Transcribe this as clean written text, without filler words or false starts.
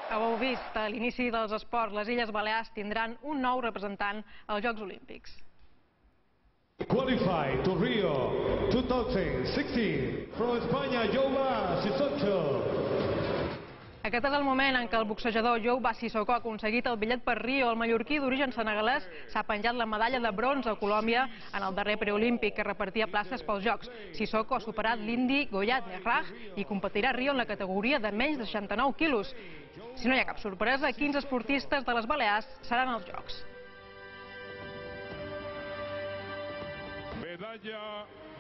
Heu vist, a l'inici dels esports, les Illes Balears tindran un nou representant als Jocs Olímpics. Qualified to Rio 2016 from España, Yoba Sissoko. Aquest és el moment en què el boxejador Yoba Sissoko ha aconseguit el bitllet per Rio. El mallorquí d'origen senegalès s'ha penjat la medalla de bronze a Colòmbia en el darrer preolímpic que repartia places pels Jocs. Sissoko ha superat l'indi Goyat Merraj i competirà a Rio en la categoria de menys de 69 quilos. Si no hi ha cap sorpresa, 15 esportistes de les Balears seran als Jocs. Medalla